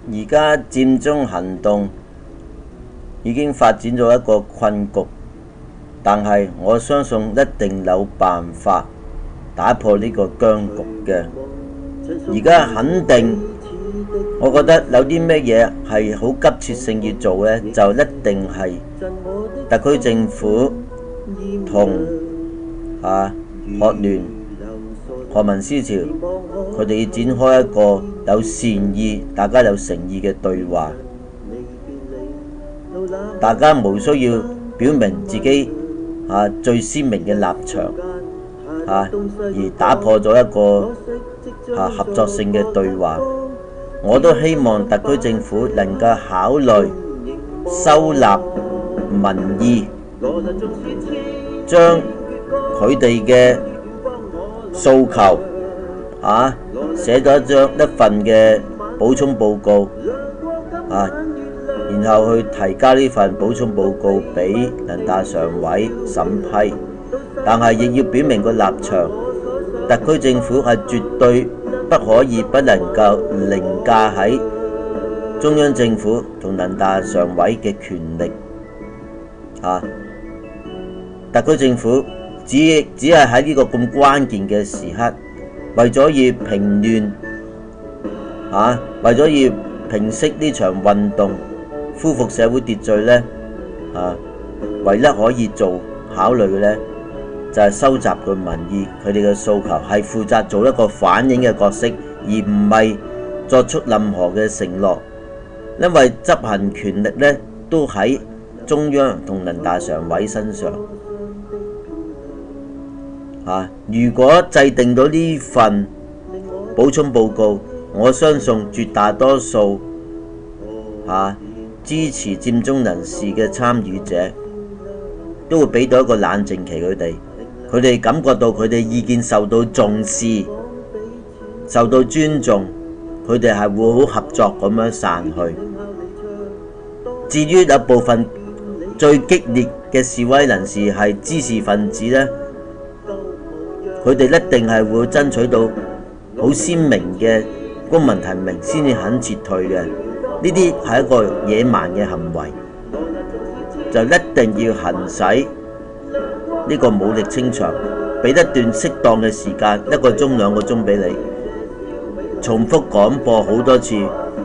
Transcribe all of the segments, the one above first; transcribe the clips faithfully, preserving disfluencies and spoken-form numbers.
而家佔中行動已經發展咗一個困局，但係我相信一定有辦法打破呢個僵局嘅。而家肯定，我覺得有啲咩嘢係好急切性要做嘅，就一定係特區政府同啊學聯、學民思潮，佢哋要展開一個有善意、大家有誠意嘅對話。大家無需要表明自己啊最鮮明嘅立場啊，而打破咗一個啊合作性嘅對話。我都希望特區政府能夠考慮收納民意，將佢哋嘅訴求啊寫咗一張一份嘅補充報告啊，然後去提交呢份補充報告俾人大常委審批，但係亦要表明個立場，特區政府係絕對不可以不能夠凌駕喺中央政府同人大常委嘅權力啊！特區政府只只係喺呢個咁關鍵嘅時刻，為咗要平亂啊，為咗要平息呢場運動，恢復社會秩序呢，啊，唯一可以做考慮嘅呢，就係收集佢民意，佢哋嘅訴求係負責做一個反映嘅角色，而唔係作出任何嘅承諾。因為執行權力呢都喺中央同人大常委身上。啊，如果制定到呢份補充報告，我相信絕大多數啊支持佔中人士嘅參與者都會俾到一個冷靜期佢哋。佢哋感覺到佢哋意見受到重視、受到尊重，佢哋係會好合作咁樣散去。至於有部分最激烈嘅示威人士係知識分子呢，佢哋一定係會爭取到好鮮明嘅公民提名先至肯撤退嘅。呢啲係一個野蠻嘅行為，就一定要行使呢個武力清場，俾一段適當嘅時間，一個鐘兩個鐘俾你，重複廣播好多次，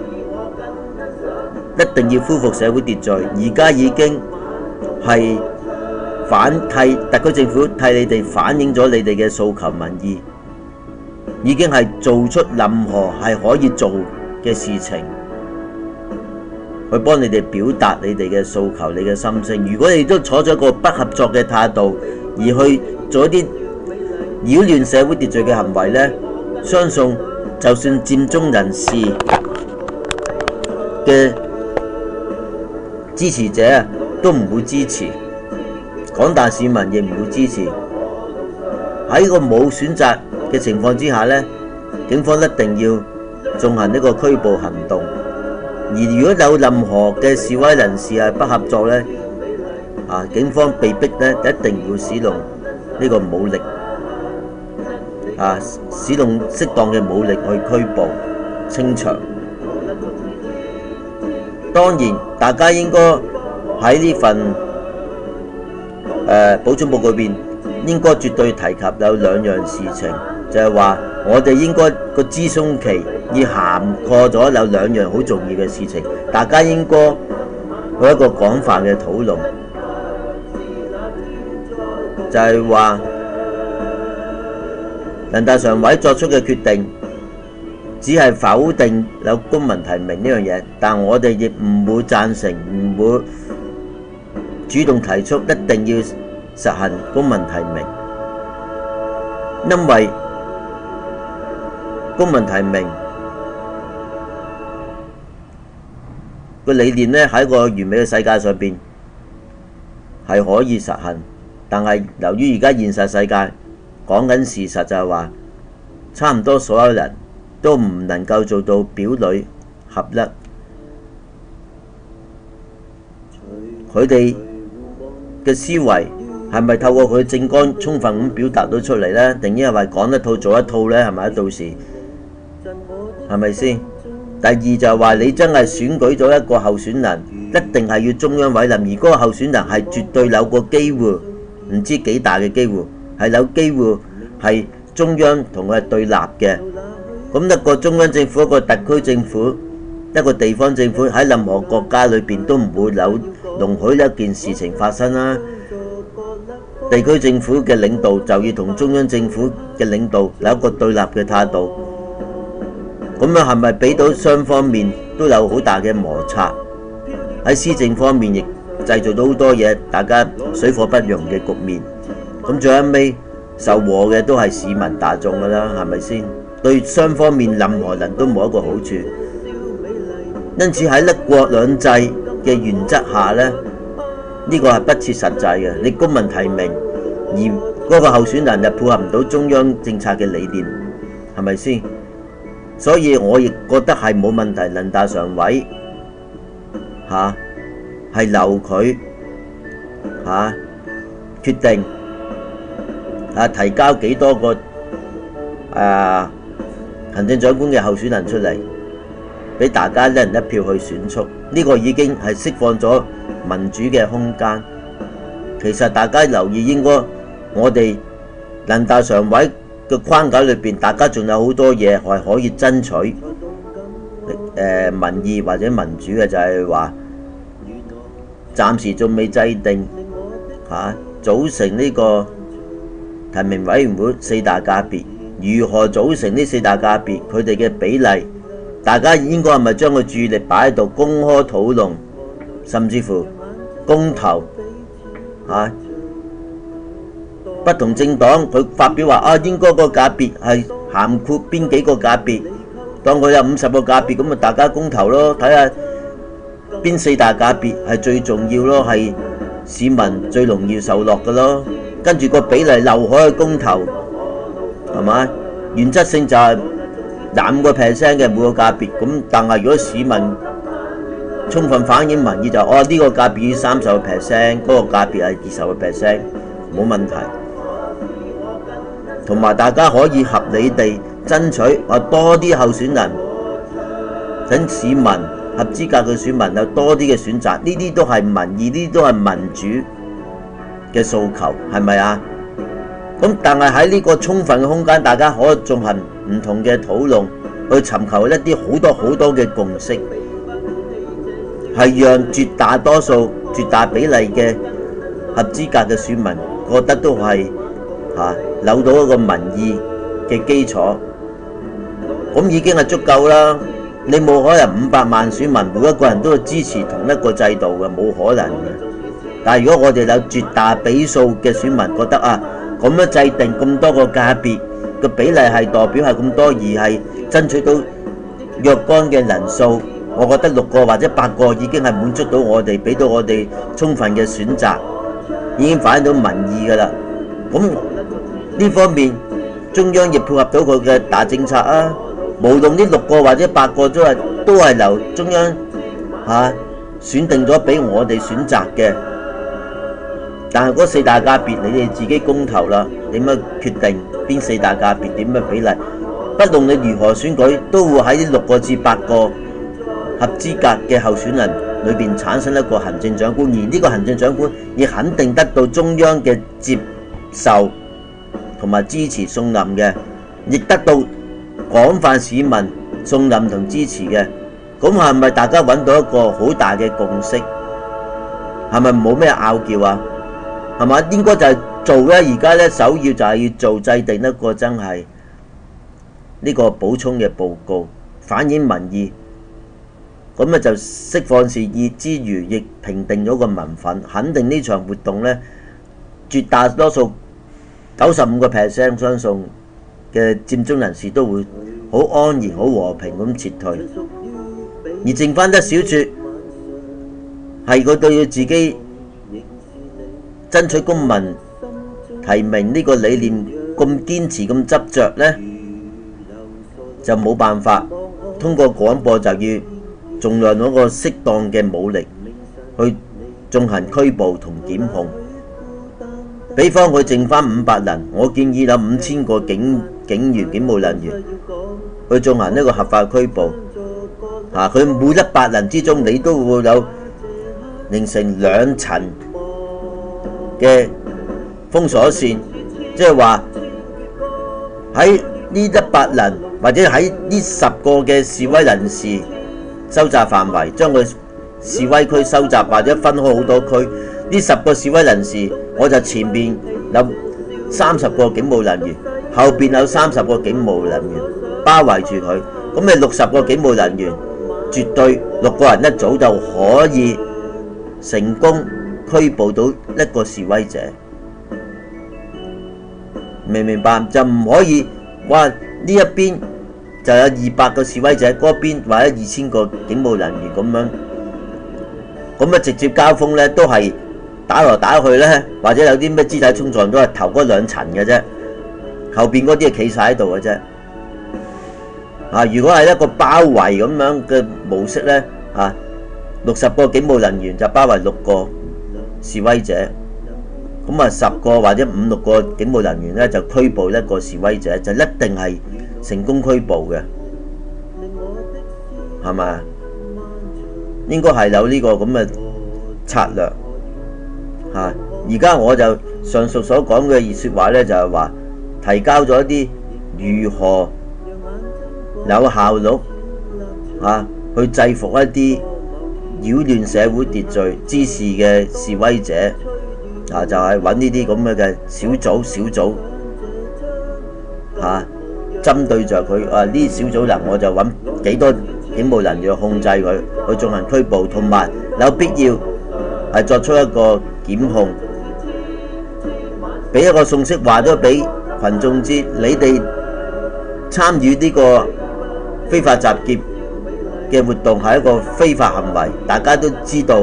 一定要恢復社會秩序。而家已經係反替特區政府替你哋反映咗你哋嘅訴求民意，已經係做出任何係可以做嘅事情，去幫你哋表達你哋嘅訴求、你嘅心聲。如果你都採咗一個不合作嘅態度，而去做一啲擾亂社會秩序嘅行為呢，相信就算佔中人士嘅支持者啊，都唔會支持，廣大市民亦唔會支持。喺呢個冇選擇嘅情況之下呢，警方一定要進行呢個拘捕行動。而如果有任何嘅示威人士係不合作呢，啊，警方被逼呢一定會使用呢個武力，啊，使用適當嘅武力去拘捕清場。當然，大家應該喺呢份誒補充報告裏邊，應該絕對提及有兩樣事情，就係話我哋應該個諮詢期要涵蓋咗有兩樣好重要嘅事情，大家應該有一個廣泛嘅討論，就係話人大常委作出嘅決定，只係否定有公民提名呢樣嘢，但我哋亦唔會贊成，唔會主動提出一定要實行公民提名，因為公民提名個理念呢喺個完美嘅世界上邊係可以實行，但係由於而家現實世界講緊事實就係話，差唔多所有人都唔能夠做到表裏合一，佢哋嘅思維係咪透過佢政綱充分咁表達到出嚟呢？定因為講一套做一套呢？係咪？到時係咪先？第二就係話你真係選舉咗一個候選人，一定係要中央委任，而嗰個候選人係絕對有個機會，唔知幾大嘅機會，係有機會係中央同佢係對立嘅。咁一個中央政府、一個特區政府、一個地方政府喺任何國家裏邊都唔會有容許一件事情發生啦。地區政府嘅領導就要同中央政府嘅領導有一個對立嘅態度，咁樣係咪俾到雙方面都有好大嘅摩擦？喺施政方面亦製造到好多嘢，大家水火不容嘅局面。咁最後尾受禍嘅都係市民大眾㗎啦，係咪先？對雙方面任何人都冇一個好處。因此喺一國兩制嘅原則下呢，呢個係不切實際嘅。你公民提名，而嗰個候選人又配合唔到中央政策嘅理念，係咪先？所以我亦覺得係冇問題。人大常委嚇係留佢嚇決定啊提交幾多個啊行政長官嘅候選人出嚟，俾大家一人一票去選出，呢個已經係釋放咗民主嘅空間。其實大家留意，應該我哋人大常委嘅框架裏邊，大家仲有好多嘢係可以爭取誒民意或者民主嘅，就係話暫時仲未制定嚇組成呢個提名委員會四大界別，如何組成呢四大界別，佢哋嘅比例，大家應該係咪將個注意力擺喺度公開討論，甚至乎公投嚇？不同政黨佢發表話啊，應該個界別係涵括邊幾個界別，當佢有五十個界別咁咪大家公投咯，睇下邊四大界別係最重要咯，係市民最容易受落嘅咯。跟住個比例留可以公投，係咪？原則性就係廿五個 percent 嘅每個界別咁，但係如果市民充分反映民意就哦呢個界別要三十個 percent，嗰個界別係二十個 percent，冇問題。同埋大家可以合理地爭取啊多啲候選人，等市民合資格嘅選民有多啲嘅選擇，呢啲都係民意，呢啲都係民主嘅訴求，係咪啊？咁但係喺呢個充分嘅空間，大家可以進行唔同嘅討論，去尋求一啲好多好多嘅共識，係讓絕大多數、絕大比例嘅合資格嘅選民覺得都係嚇扭到一個民意嘅基礎，咁已經係足夠啦。你冇可能五百萬選民每一個人都會支持同一個制度嘅，冇可能嘅。但係如果我哋有絕大比數嘅選民覺得啊，咁樣制定咁多個界別嘅比例係代表係咁多，而係爭取到若干嘅人數，我覺得六個或者八個已經係滿足到我哋，俾到我哋充分嘅選擇，已經反映到民意㗎啦。咁呢方面中央亦配合到佢嘅大政策啊，無論呢六個或者八個都係都係由中央嚇、啊、選定咗俾我哋選擇嘅。但係嗰四大界別你哋自己公投啦，點樣決定邊四大界別點樣比例？不論你如何選舉，都會喺呢六個至八個合資格嘅候選人裏邊產生一個行政長官，而呢個行政長官亦肯定得到中央嘅接受同埋支持信任嘅，亦得到廣泛市民信任同支持嘅。咁係咪大家揾到一個好大嘅共識？係咪冇咩拗撬啊？係嘛？應該就係做咧。而家咧首要就係要做制定一個真係呢個補充嘅報告，反映民意。咁啊就釋放善意之餘，亦平定咗個民憤，肯定呢場活動咧絕大多數九十五個 percent 相信嘅佔中人士都會好安然、好和平咁撤退，而剩翻一小撮係佢對佢自己爭取公民提名呢個理念咁堅持、咁執着呢，就冇辦法通過廣播就要盡量攞個適當嘅武力去進行拘捕同檢控。比方佢剩翻五百人，我建議有五千個警警員、警務人員去進行呢個合法拘捕。啊，佢每一百人之中，你都會有形成兩層嘅封鎖線，即係話喺呢一百人或者喺呢十個嘅示威人士收集範圍，將佢示威區收集或者分開好多區。呢十個示威人士，我就前邊有三十個警務人員，後邊有三十個警務人員包圍住佢，咁你六十個警務人員絕對六個人一組就可以成功拘捕到一個示威者，明唔明白？就唔可以哇！呢一邊就有二百個示威者，嗰邊或者二千個警務人員咁樣，咁啊直接交鋒呢都係打來打去呢，或者有啲咩肢體衝撞都係頭嗰兩層嘅啫，後邊嗰啲係企晒喺度嘅啫。啊！如果係一個包圍咁樣嘅模式呢，啊，六十個警務人員就包圍六個示威者，咁啊十個或者五六個警務人員呢，就拘捕一個示威者，就一定係成功拘捕嘅，係咪？應該係有呢個咁嘅策略嚇。而家我就上述所講嘅説話呢，就係話提交咗一啲如何有效率啊，去制服一啲擾亂社會秩序之事嘅示威者啊，就係揾呢啲咁嘅嘅小組小組啊，針對着佢啊，呢啲小組人我就揾幾多警務人員去控制佢，去進行拘捕，同埋有必要係作出一個檢控，俾一個信息話咗俾群眾知，你哋參與呢個非法集結嘅活動係一個非法行為，大家都知道。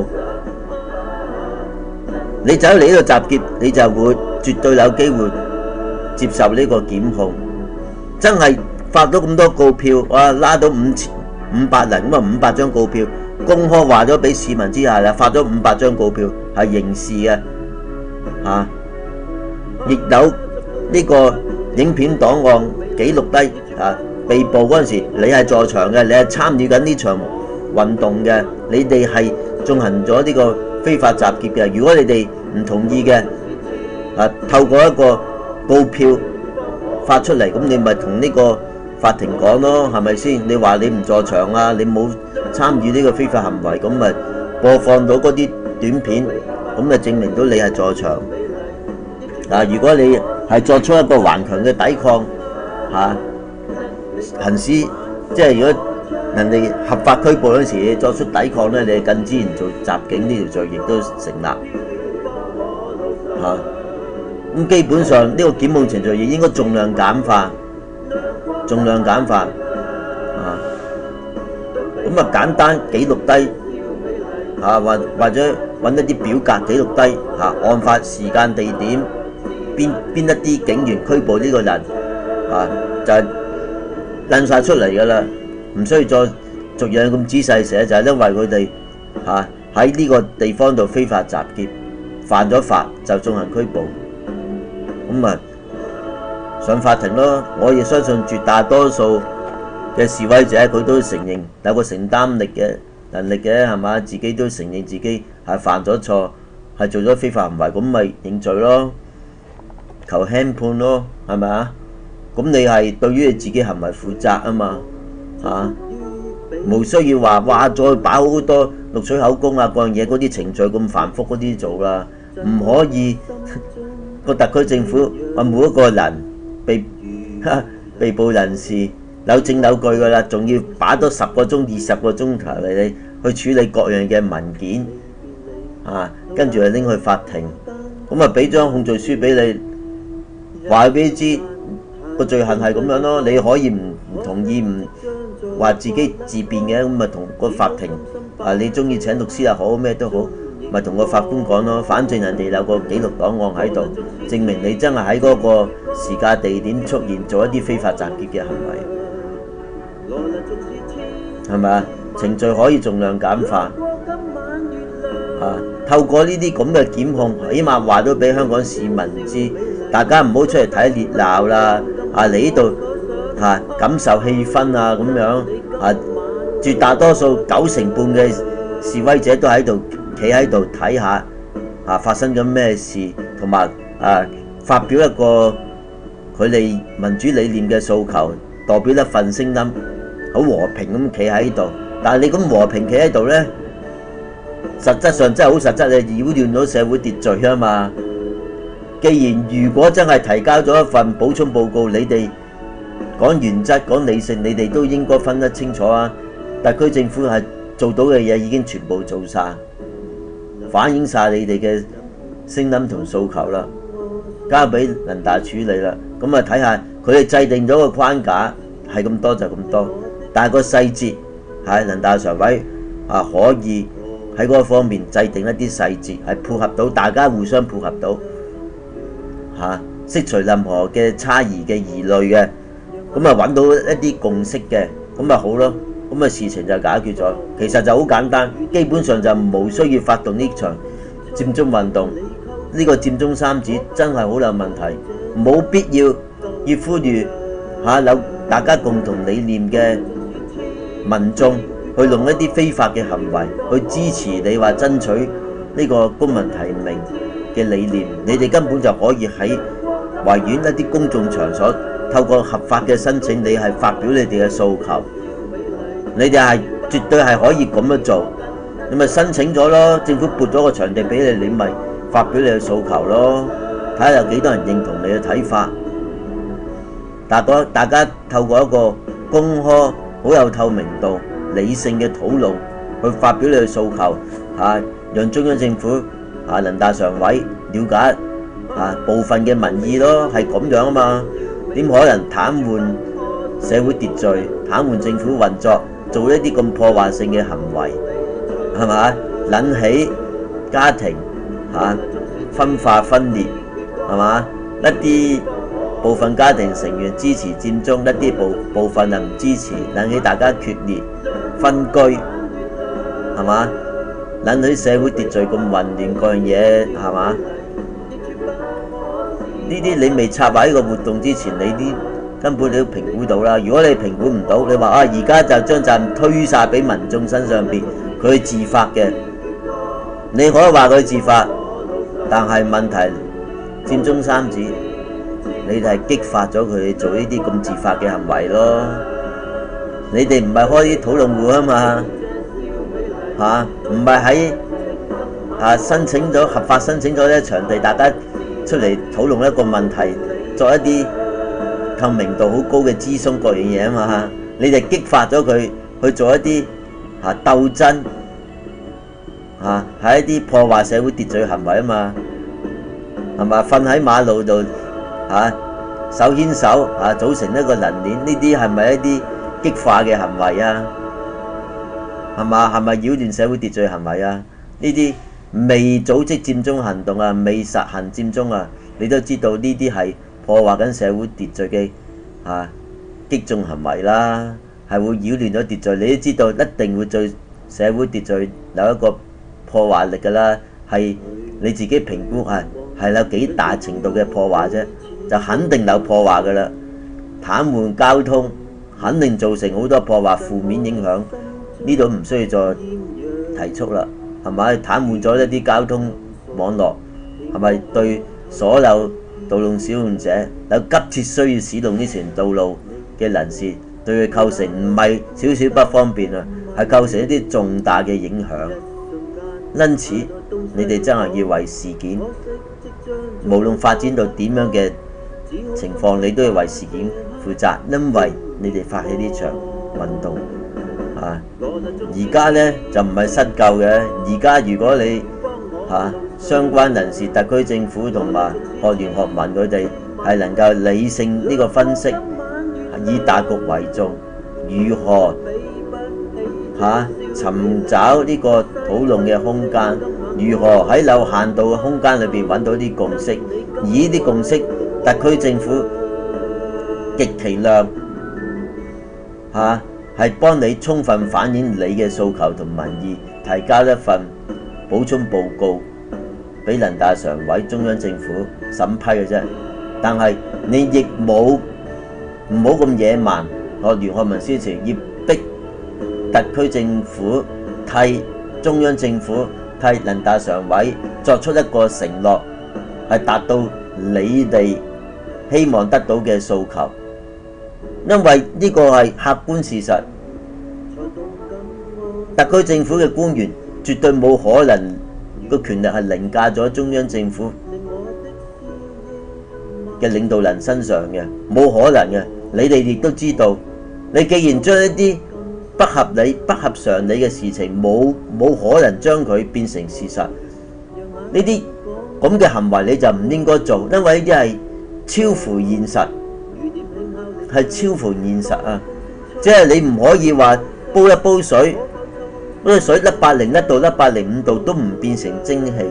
你走嚟呢度集結，你就會絕對有機會接受呢個檢控。真係發到咁多告票，哇！拉到五千五百人咁啊，五百張告票，公開話咗俾市民之下啦，發咗五百張告票係刑事嘅，嚇，亦有呢個影片檔案記錄低啊。被捕嗰陣時，你係在場嘅，你係參與緊呢場運動嘅，你哋係進行咗呢個非法集結嘅。如果你哋唔同意嘅，啊，透過一個告票發出嚟，咁你咪同呢個法庭講咯，係咪先？你話你唔在場啊，你冇參與呢個非法行為，咁咪播放到嗰啲短片，咁就證明到你係在場。啊，如果你係作出一個頑強嘅抵抗，嚇、啊。行使即係如果人哋合法拘捕嗰陣時，你作出抵抗咧，你更自然做襲警呢條罪亦都成立嚇。咁、啊、基本上呢、這個檢控程序亦應該盡量簡化，盡量簡化啊。咁啊簡單記錄低啊，或或者揾一啲表格記錄低嚇、啊，案發時間地點，邊邊一啲警員拘捕呢個人啊，就係、是。印晒出嚟㗎啦，唔需要再逐樣咁仔細寫，就係、是、因為佢哋嚇喺呢個地方度非法集結，犯咗法就進行拘捕，咁啊上法庭咯。我亦相信絕大多數嘅示威者佢都承認有個承擔力嘅能力嘅，係嘛？自己都承認自己係犯咗錯，係做咗非法行為，咁咪認罪咯，求輕判咯，係咪啊？咁你係對於你自己行為負責啊嘛，嚇、啊，冇需要話哇再擺好多錄取口供啊嗰樣嘢，嗰啲程序咁繁複嗰啲做啦，唔可以個特區政府話每一個人被被捕人士有證有據噶啦，仲要擺多十個鐘、二十個鐘頭嚟你去處理各樣嘅文件，啊，跟住就拎去法庭，咁啊俾張控罪書俾你，話俾你知。個罪行係咁樣咯，你可以唔唔同意，唔話自己自辯嘅，咁咪同個法庭啊，你中意請律師又好，咩都好，咪同個法官講咯。反正人哋有個記錄檔案喺度，證明你真係喺嗰個時間地點出現做一啲非法集結嘅行為，係咪啊？程序可以盡量簡化啊，透過呢啲咁嘅檢控，起碼話都俾香港市民知，大家唔好出嚟睇熱鬧啦。啊！你呢度嚇、啊、感受氣氛啊咁樣嚇，絕大多數九成半嘅示威者都喺度企喺度睇下嚇發生緊咩事，同埋啊發表一個佢哋民主理念嘅訴求，代表一份聲音，好和平咁企喺度。但係你咁和平企喺度呢，實質上真係好實質，你擾亂咗社會秩序啊嘛。既然如果真係提交咗一份補充報告，你哋講原則、講理性，你哋都應該分得清楚啊。特區政府係做到嘅嘢已經全部做晒，反映晒你哋嘅聲音同訴求啦，交俾人大處理啦。咁啊睇下佢哋制定咗個框架係咁多就咁多，但係個細節係人大常委啊可以喺嗰個方面制定一啲細節，係配合到大家互相配合到嚇，釋除任何嘅差異嘅疑慮嘅，咁啊揾到一啲共識嘅，咁咪好咯。咁啊事情就解決咗。其實就好簡單，基本上就冇需要發動呢場佔中運動。呢個佔中三子真係好有問題，冇必要要呼籲嚇有大家共同理念嘅民眾去用一啲非法嘅行為去支持你話爭取呢個公民提名嘅理念。你哋根本就可以喺維園一啲公眾場所透過合法嘅申請，你係發表你哋嘅訴求。你哋係絕對係可以咁樣做，你咪申請咗咯，政府撥咗個場地俾你，你咪發表你嘅訴求咯，睇下有幾多人認同你嘅睇法。大家大家透過一個公開、好有透明度、理性嘅討論去發表你嘅訴求，嚇，讓中央政府嚇人大常委了解嚇部分嘅民意咯，係咁樣啊嘛。點可能癱瘓社會秩序、癱瘓政府運作？做一啲咁破壞性嘅行為，係咪？引起家庭嚇、啊、分化分裂，係嘛？一啲部分家庭成員支持佔中，一啲部部分人唔支持，引起大家決裂分居，係嘛？引起社會秩序咁混亂，嗰樣嘢係嘛？呢啲你未策劃呢個活動之前，你啲根本你都評估到啦。如果你評估唔到，你話啊而家就將責任推晒俾民眾身上邊，佢自發嘅，你可以話佢自發，但係問題佔中三子，你哋係激發咗佢哋做呢啲咁自發嘅行為咯。你哋唔係開啲討論會啊嘛，嚇唔係喺嚇申請咗合法申請咗呢場地，大家出嚟討論一個問題，作一啲透明度好高嘅諮詢各樣嘢啊嘛，你哋激發咗佢去做一啲嚇鬥爭嚇，係一啲破壞社會秩序行為啊嘛，係咪？瞓喺馬路度嚇手牽手嚇組成一個人鏈，呢啲係咪一啲激化嘅行為啊？係嘛？係咪擾亂社會秩序行為啊？呢啲未組織佔中行動啊，未實行佔中啊，你都知道呢啲係破壞緊社會秩序嘅嚇激進行為啦，係會擾亂咗秩序。你都知道一定會對社會秩序有一個破壞力㗎啦，係你自己評估係係有幾大程度嘅破壞啫，就肯定有破壞㗎啦。癱瘓交通肯定造成好多破壞負面影響，呢度唔需要再提速啦，係咪？癱瘓咗一啲交通網絡，係咪對所有道路使用者有急切需要使用呢條道路嘅人士，對佢構成唔係少少不方便啊，係構成一啲重大嘅影響。因此，你哋真係要為事件，無論發展到點樣嘅情況，你都要為事件負責，因為你哋發起呢場運動啊。而家呢，就唔係失救嘅，而家如果你嚇、啊、相關人士、特區政府同埋學聯學民佢哋係能夠理性呢個分析，以大局為重，如何嚇、啊、尋找呢個討論嘅空間，如何喺有限度嘅空間裏邊揾到啲共識，而呢啲共識特區政府極其量嚇係幫你充分反映你嘅訴求同民意，提交一份補充報告俾人大常委、中央政府審批嘅啫。但係你亦冇唔好咁野蠻。學袁學文思潮要逼特區政府替中央政府替人大常委作出一個承諾，係達到你哋希望得到嘅訴求，因為呢個係客觀事實。特區政府嘅官員絕對冇可能個權力係凌駕咗中央政府嘅領導人身上嘅，冇可能嘅。你哋亦都知道，你既然將一啲不合理、不合常理嘅事情，冇冇可能將佢變成事實，呢啲咁嘅行為你就唔應該做，因為呢啲係超乎現實，係超乎現實啊！即係你唔可以話煲一煲水，嗰個水一百零一度、一百零五度都唔變成蒸汽，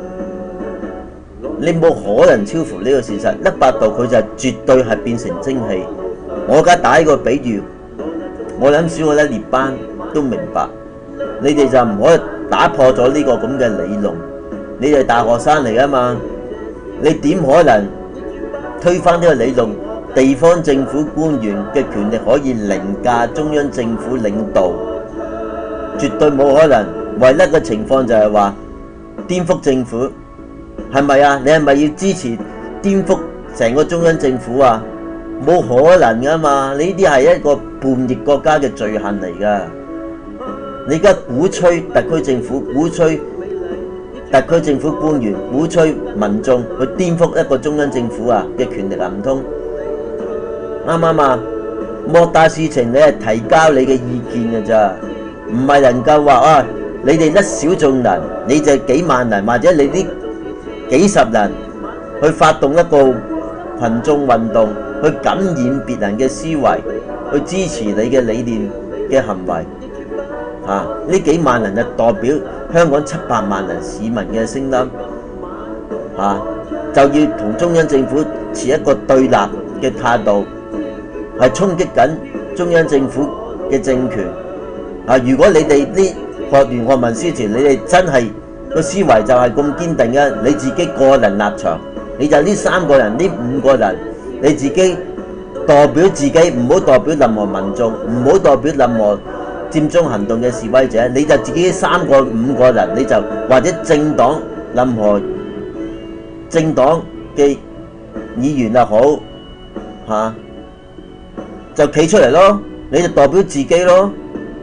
你冇可能超乎呢個事實。一百度佢就絕對係變成蒸汽。我而家打呢個比喻，我諗小學一年班都明白，你哋就唔可以打破咗呢個咁嘅理論。你哋大學生嚟㗎嘛，你點可能推翻呢個理論？地方政府官員嘅權力可以凌駕中央政府領導，絕對冇可能。唯一嘅情況就係話顛覆政府，係咪啊？你係咪要支持顛覆成個中央政府啊？冇可能噶嘛！呢啲係一個叛逆國家嘅罪行嚟噶。你而家鼓吹特區政府，鼓吹特區政府官員，鼓吹民眾去顛覆一個中央政府啊嘅權力啊，唔通啱唔啱啊？莫大事情你係提交你嘅意見嘅咋，唔係能夠話啊！你哋一小眾人，你就幾萬人，或者你啲幾十人去發動一個群眾運動，去感染別人嘅思維，去支持你嘅理念嘅行為，嚇、啊、呢幾萬人就代表香港七百萬人市民嘅聲音，嚇、啊、就要同中央政府持一個對立嘅態度，係衝擊緊中央政府嘅政權。啊！如果你哋呢學袁學文思潮，你哋真係個思維就係咁堅定嘅，你自己個人立場，你就呢三個人、呢五個人，你自己代表自己，唔好代表任何民眾，唔好代表任何佔中行動嘅示威者，你就自己三個五個人，你就或者政黨任何政黨嘅議員又好嚇、啊，就企出嚟咯，你就代表自己咯。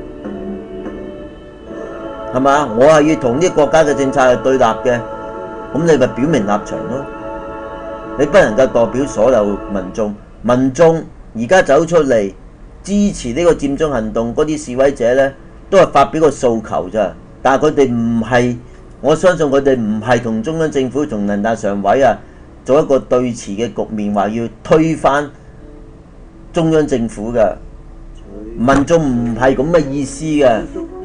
係嘛？我係要同啲國家嘅政策係對立嘅，咁你咪表明立場咯。你不能夠代表所有民眾，民眾而家走出嚟支持呢個佔中行動嗰啲示威者呢，都係發表個訴求咋。但係佢哋唔係，我相信佢哋唔係同中央政府、同人大常委啊做一個對峙嘅局面，話要推翻中央政府嘅。民眾唔係咁嘅意思嘅。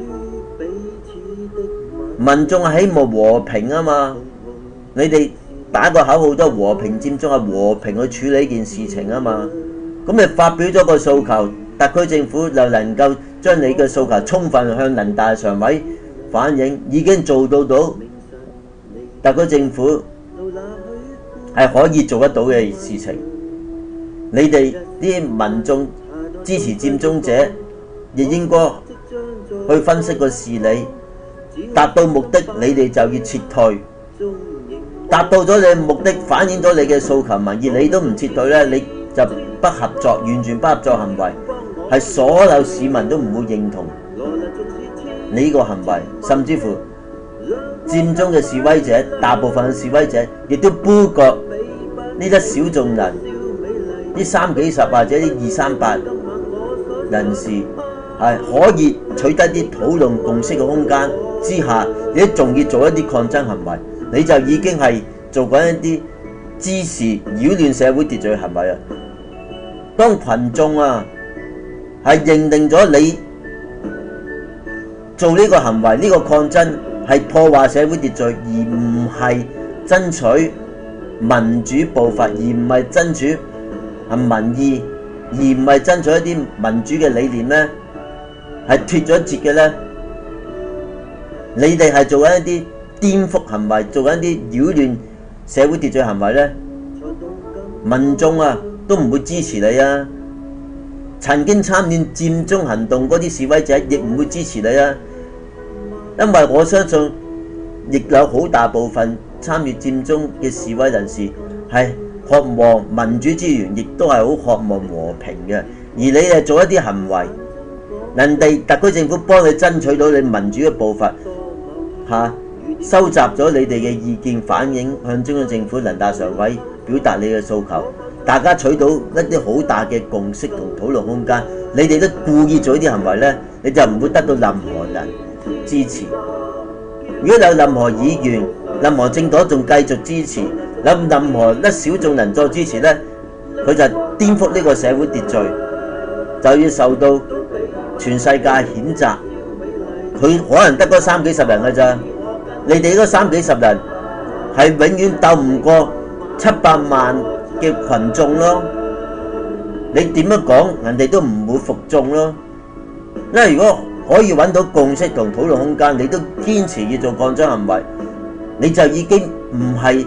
民眾係希望和平啊嘛，你哋打個口號都係和平佔中，係和平去處理呢件事情啊嘛。咁你發表咗個訴求，特區政府又能夠將你嘅訴求充分向人大常委反映，已經做到到特區政府係可以做得到嘅事情。你哋啲民眾支持佔中者，亦應該去分析個事理。達到目的，你哋就要撤退；達到咗你嘅目的，反映咗你嘅訴求民意，你都唔撤退呢，你就不合作，完全不合作行為，係所有市民都唔會認同你呢個行為，甚至乎佔中嘅示威者，大部分嘅示威者亦都杯葛呢一小眾人，呢三幾十或者呢二三百人士係可以取得啲討論共識嘅空間之下，你仲要做一啲抗爭行為，你就已經係做緊一啲滋事擾亂社會秩序嘅行為啊！當群眾啊係認定咗你做呢個行為，呢個抗爭係破壞社會秩序，而唔係爭取民主步伐，而唔係爭取係民意，而唔係爭取一啲民主嘅理念呢，係脫咗節嘅呢。你哋係做緊一啲顛覆行為，做緊一啲擾亂社會秩序行為呢，民眾啊都唔會支持你啊！ 曾經參與佔中行動嗰啲示威者，亦唔會支持你啊！因為我相信，亦有好大部分參與佔中嘅示威人士係渴望民主之餘，亦都係好渴望和平嘅。而你係做一啲行為，人哋特區政府幫你爭取到你民主嘅步伐，嚇、啊、收集咗你哋嘅意見，反映向中央政府、人大常委表達你嘅訴求。大家取到一啲好大嘅共識同討論空間，你哋都故意做呢啲行為呢，你就唔會得到任何人支持。如果有任何議員、任何政黨仲繼續支持，有任何一小眾人再支持呢，佢就顛覆呢個社會秩序，就要受到全世界譴責。佢可能得嗰三幾十人㗎咋，你哋嗰三幾十人係永遠鬥唔過七百萬嘅群眾咯，你點樣講，人哋都唔會服眾咯。因為如果可以揾到共識同討論空間，你都堅持要做擴張行為，你就已經唔係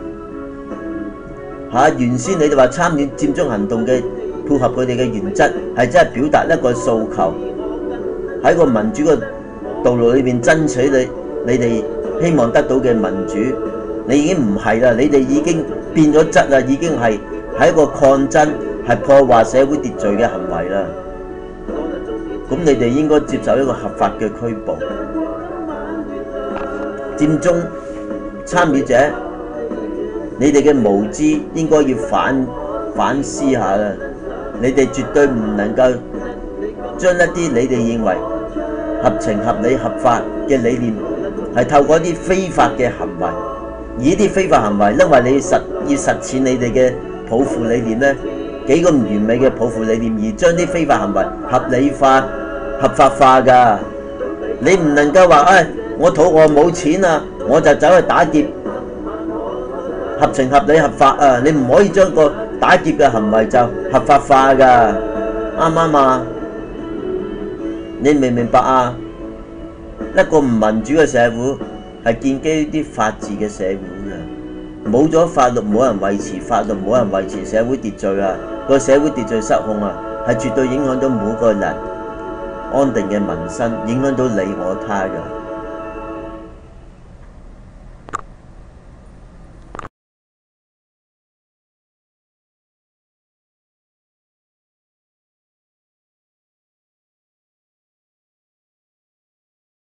嚇原先你哋話參與佔中行動嘅配合佢哋嘅原則，係真係表達一個訴求，喺個民主嘅道路裏邊爭取你你哋希望得到嘅民主。你已經唔係啦，你哋已經變咗質啦，已經係喺一個抗爭，係破壞社會秩序嘅行為啦。咁你哋應該接受一個合法嘅拘捕。佔中參與者，你哋嘅無知應該要反反思下啦。你哋絕對唔能夠將一啲你哋認為合情合理合法嘅理念，係透過一啲非法嘅行為。而呢啲非法行為，因為你實要實踐你哋嘅抱負理念呢，幾咁完美嘅抱負理念，而將啲非法行為合理化、合法化㗎。你唔能夠話，誒、哎，我肚餓冇錢啊，我就走去打劫，合情合理合法啊！你唔可以將個打劫嘅行為就合法化㗎，啱唔啱啊？你明唔明白啊？一個唔民主嘅社會，係建基於啲法治嘅社會嘅，冇咗法律，冇人維持法律，冇人維持社會秩序啊！個社會秩序失控啊，係絕對影響到每個人安定嘅民生，影響到你我他嘅。